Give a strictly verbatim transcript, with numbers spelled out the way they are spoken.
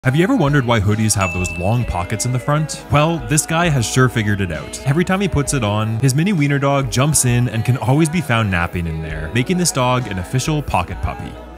Have you ever wondered why hoodies have those long pockets in the front? Well, this guy has sure figured it out. Every time he puts it on, his mini wiener dog jumps in and can always be found napping in there, making this dog an official pocket puppy.